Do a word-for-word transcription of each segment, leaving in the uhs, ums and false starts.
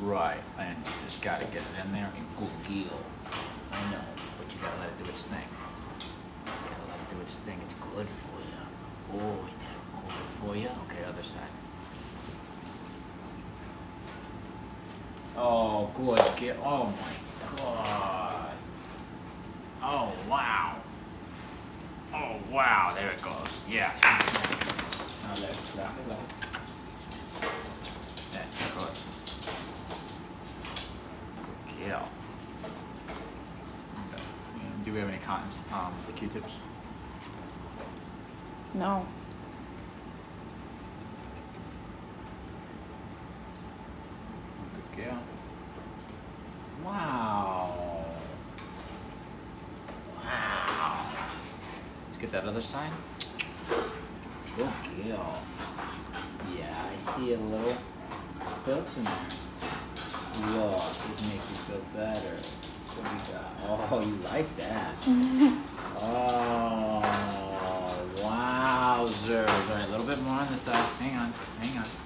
Right, and you just gotta get it in there and good deal. I know, but you gotta let it do its thing. You gotta let it do its thing. It's good for you. Oh, is that good for you? Okay, other side. Oh, good. Get. Oh my God. Oh wow. Oh wow. There it goes. Yeah. Now let it let it let it. That's good. Yeah. Okay. Do we have any cottons? Um, the Q-tips? No. Good girl. Wow. Wow. Let's get that other side. Good girl. Yeah, I see a little filth in there. Look, it makes you feel better. What do we got? Oh, you like that. Oh, wowzers. All right, a little bit more on this side. Hang on, hang on.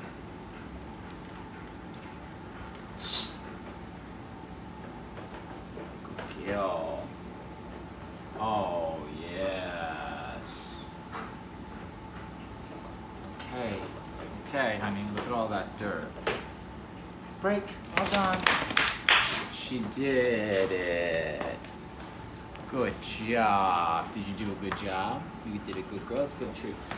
Good girl. Oh, yes. Okay, okay, honey, look at all that dirt. Break, all done. She did it. Good job. Did you do a good job? You did a good girl. Let's go treat.